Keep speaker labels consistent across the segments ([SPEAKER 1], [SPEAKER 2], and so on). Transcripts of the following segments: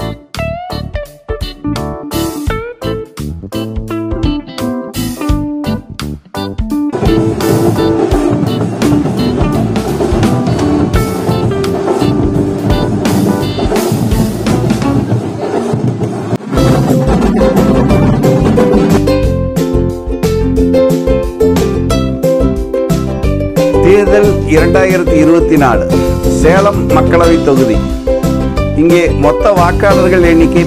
[SPEAKER 1] தேர்தல் 2024 சேலம் மக்களவை தொகுதி. இங்கே மொத்த வாக்காளர்கள் எண்ணிக்கை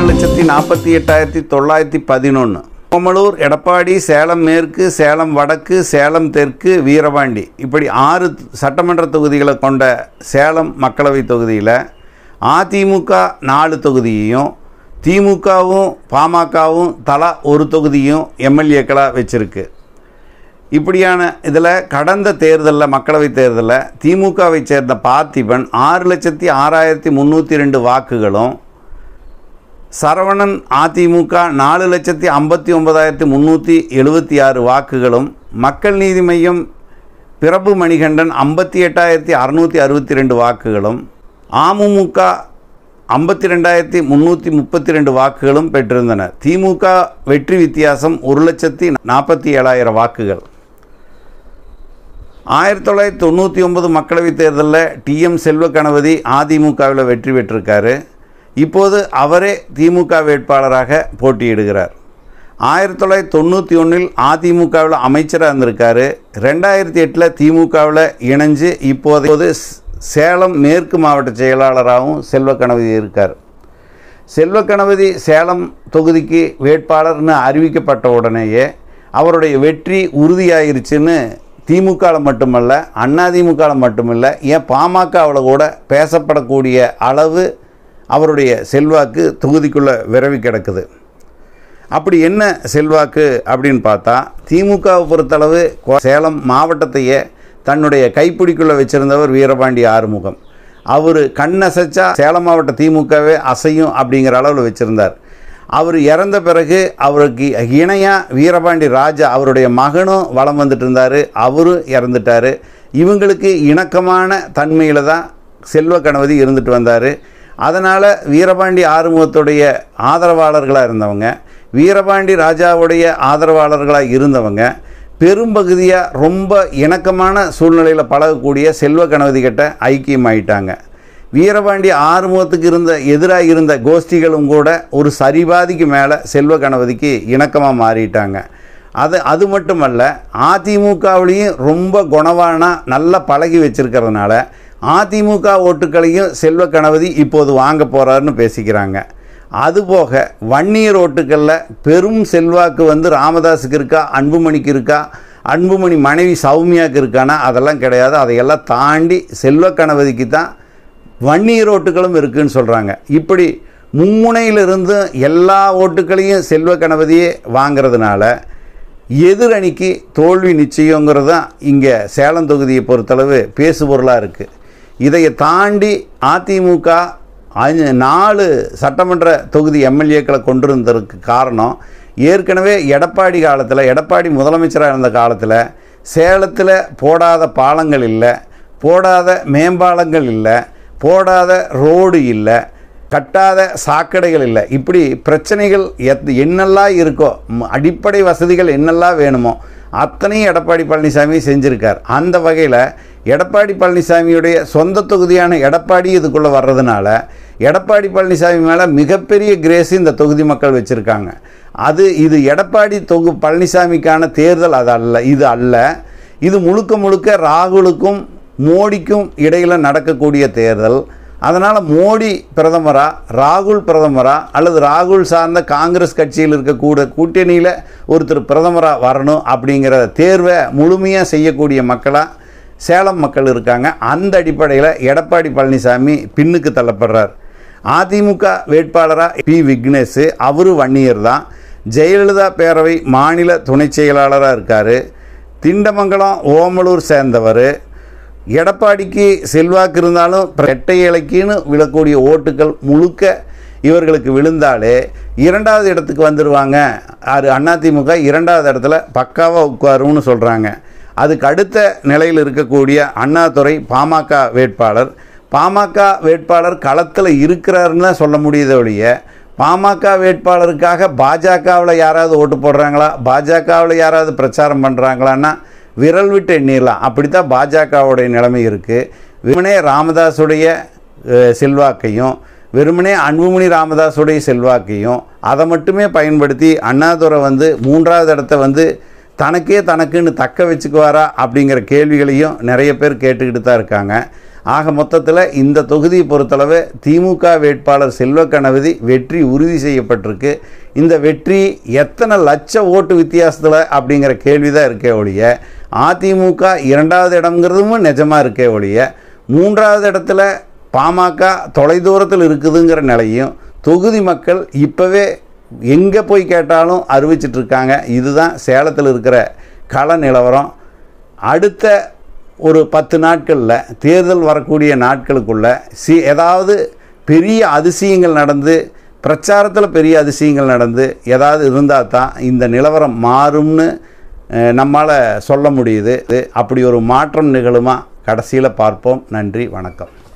[SPEAKER 1] 16,48,911. ஓமலூர், எடப்பாடி, சேலம் மேற்கு, சேலம் வடக்கு, சேலம் தெற்கு, வீரபாண்டி இப்படி 6 சட்டமன்ற தொகுதிகளை கொண்ட சேலம் மக்களவை தொகுதியில் அதிமுக 4 தொகுதியையும் திமுகவும் பாமகவும் தலா ஒரு தொகுதியும் எம்எல்ஏக்களாக வச்சுருக்கு. இப்படியான இதில் கடந்த தேர்தலில் மக்களவை தேர்தலில் திமுகவை சேர்ந்த பார்த்திபன் 6,06,302 வாக்குகளும், சரவணன் அதிமுக 4,59,376 வாக்குகளும், மக்கள் நீதி மையம் பிரபு மணிகண்டன் 58,662 வாக்குகளும், அமமுக 52,332 வாக்குகளும் பெற்றிருந்தனர். திமுக வெற்றி வித்தியாசம் 1,47,000 வாக்குகள். 1999 மக்களவைத் தேர்தலில் டிஎம் செல்வ கணபதி அதிமுகவில் வெற்றி பெற்றிருக்காரு. இப்போது அவரே திமுக வேட்பாளராக போட்டியிடுகிறார். 1991 அதிமுகவில் அமைச்சராக இருந்திருக்காரு. 2008 திமுகவில் இணைஞ்சு இப்போது சேலம் மேற்கு மாவட்ட செயலாளராகவும் செல்வ கணபதி இருக்கார். செல்வ கணபதி சேலம் தொகுதிக்கு வேட்பாளர்னு அறிவிக்கப்பட்ட உடனேயே அவருடைய வெற்றி உறுதியாயிருச்சுன்னு திமுகவில் மட்டுமல்ல, அதிமுகவில் மட்டுமல்ல, ஏன் பாமகவில் கூட பேசப்படக்கூடிய அளவு அவருடைய செல்வாக்கு தொகுதிக்குள்ளே விரவி கிடக்குது. அப்படி என்ன செல்வாக்கு அப்படின்னு பார்த்தா, திமுகவை பொறுத்தளவு சேலம் மாவட்டத்தையே தன்னுடைய கைப்பிடிக்குள்ளே வச்சுருந்தவர் வீரபாண்டி ஆறுமுகம். அவர் கண்ணசைச்சா சேலம் மாவட்ட திமுகவே அசையும் அப்படிங்கிற அளவில் வச்சுருந்தார். அவர் இறந்த பிறகு அவருக்கு இணையாக வீரபாண்டி ராஜா அவருடைய மகனும் வலம் வந்துட்டு இருந்தார். அவரும் இறந்துட்டார். இவங்களுக்கு இணக்கமான தன்மையில் தான் செல்வ கணபதி இருந்துட்டு வந்தார். அதனால் வீரபாண்டி ஆறுமுகத்துடைய ஆதரவாளர்களாக இருந்தவங்க, வீரபாண்டி ராஜாவுடைய ஆதரவாளர்களாக இருந்தவங்க பெரும்பகுதியாக ரொம்ப இணக்கமான சூழ்நிலையில் பழகக்கூடிய செல்வ கணபதி கிட்ட ஐக்கியமாயிட்டாங்க. வீரபாண்டி ஆறுமுகத்துக்கு எதிராக இருந்த கோஷ்டிகளும் கூட ஒரு சரிபாதிக்கு மேலே செல்வ கணபதிக்கு இணக்கமாக மாறிட்டாங்க. அது மட்டுமல்ல, அதிமுகவிலையும் ரொம்ப குணவானா நல்லா பழகி வச்சிருக்கிறதுனால அதிமுக ஓட்டுக்களையும் செல்வ கணபதி இப்போது வாங்க போகிறாருன்னு பேசிக்கிறாங்க. அதுபோக வன்னியர் ஓட்டுக்களில் பெரும் செல்வாக்கு ராமதாஸுக்கு இருக்கா, அன்புமணிக்கு இருக்கா, அன்புமணி மனைவி சௌமியாவுக்கு இருக்கானா, அதெல்லாம் கிடையாது. அதையெல்லாம் தாண்டி செல்வ கணபதிக்கு தான் வன்னியர் ஓட்டுகளும் இருக்குதுன்னு சொல்கிறாங்க. இப்படி மும்முனையிலிருந்து எல்லா ஓட்டுக்களையும் செல்வ கணபதியே வாங்கிறதுனால எதிரணிக்கு தோல்வி நிச்சயங்கிறது தான் இங்கே சேலம் தொகுதியை பொறுத்தளவு பேசுபொருளாக இருக்குது. இதை தாண்டி அதிமுக 4 சட்டமன்ற தொகுதி எம்எல்ஏக்களை கொண்டிருந்ததற்கு காரணம், ஏற்கனவே எடப்பாடி முதலமைச்சராக இருந்த காலத்தில் சேலத்தில் போடாத பாலங்கள் இல்லை, போடாத மேம்பாலங்கள் இல்லை, போடாத ரோடு இல்லை, கட்டாத சாக்கடைகள் இல்லை. இப்படி பிரச்சனைகள் என்னெல்லாம் இருக்கோ, அடிப்படை வசதிகள் என்னெல்லாம் வேணுமோ அத்தனையும் எடப்பாடி பழனிசாமி செஞ்சுருக்கார். அந்த வகையில் எடப்பாடி பழனிசாமியுடைய சொந்த தொகுதியான எடப்பாடி இதுக்குள்ளே வர்றதுனால எடப்பாடி பழனிசாமி மேலே மிகப்பெரிய கிரேஸ் இந்த தொகுதி மக்கள் வச்சுருக்காங்க. இது எடப்பாடி பழனிசாமிக்கான தேர்தல் இது அல்ல. இது முழுக்க ராகுலுக்கும் மோடிக்கும் இடையில் நடக்கக்கூடிய தேர்தல். அதனால் மோடி பிரதமரா, ராகுல் பிரதமரா, அல்லது ராகுல் சார்ந்த காங்கிரஸ் கட்சியில் இருக்கக்கூட கூட்டணியில் ஒருத்தர் பிரதமராக வரணும் அப்படிங்கிற தேர்வை முழுமையாக செய்யக்கூடிய மக்களாக சேலம் மக்கள் இருக்காங்க. அந்த அடிப்படையில் எடப்பாடி பழனிசாமி பின்னுக்கு தள்ளப்படுறார். அதிமுக வேட்பாளராக பி. விக்னேஷ், அவரு வன்னியர் தான். ஜெயலலிதா பேரவை மாநில துணை செயலாளராக இருக்கார். திண்டமங்கலம் ஓமலூர் சேர்ந்தவர். எடப்பாடிக்கு செல்வாக்கு இருந்தாலும் இரட்டை இலைக்குன்னு விழக்கூடிய ஓட்டுகள் முழுக்க இவர்களுக்கு விழுந்தாலே 2வது இடத்துக்கு வந்துடுவாங்க. அதிமுக 2வது இடத்துல பக்காவாக உட்காருன்னு சொல்கிறாங்க. அதுக்கு அடுத்த நிலையில் இருக்கக்கூடிய அண்ணாதுரை பாமக வேட்பாளர் பாமக வேட்பாளர் களத்தில் இருக்கிறாருன்னு தான் சொல்ல முடியுதே ஒழிய பாமக வேட்பாளருக்காக பாஜகவில் யாராவது ஓட்டு போடுறாங்களா, பாஜகவில் யாராவது பிரச்சாரம் பண்ணுறாங்களான்னா விரல் விட்டு எண்ணிடலாம். அப்படி தான் பாஜகவுடைய நிலைமை இருக்குது. வெறுமனே ராமதாஸுடைய செல்வாக்கையும் வெறுமனே அன்புமணி ராமதாஸுடைய செல்வாக்கையும் அதை மட்டுமே பயன்படுத்தி அண்ணாதுரை வந்து 3வது இடத்த வந்து தனக்குன்னு தக்க வச்சுக்குவாரா அப்படிங்கிற கேள்விகளையும் நிறைய பேர் கேட்டுக்கிட்டு தான் இருக்காங்க. ஆக மொத்தத்தில் இந்த தொகுதியை பொறுத்தளவு திமுக வேட்பாளர் செல்வ கணபதி வெற்றி உறுதி செய்யப்பட்டிருக்கு. இந்த வெற்றி எத்தனை லட்ச ஓட்டு வித்தியாசத்தில் அப்படிங்கிற கேள்வி தான் இருக்கே ஒழிய அதிமுக 2வது இடம்ங்கிறதும் நிஜமாக இருக்கே ஒழிய 3வது இடத்துல பாமக தொலைதூரத்தில் இருக்குதுங்கிற நிலையும் தொகுதி மக்கள் இப்போவே எங்கே போய் கேட்டாலும் அறிவிச்சிட்ருக்காங்க. இதுதான் சேலத்தில் இருக்கிற கள நிலவரம். அடுத்த ஒரு 10 நாட்களில் தேர்தல் வரக்கூடிய நாட்களுக்குள்ள ஏதாவது பெரிய அதிசயங்கள் நடந்து பிரச்சாரத்தில் பெரிய அதிசயங்கள் நடந்து ஏதாவது இருந்தால் தான் இந்த நிலவரம் மாறும்னு நம்மால் சொல்ல முடியுது. அப்படி ஒரு மாற்றம் நிகழுமா கடைசியில் பார்ப்போம். நன்றி, வணக்கம்.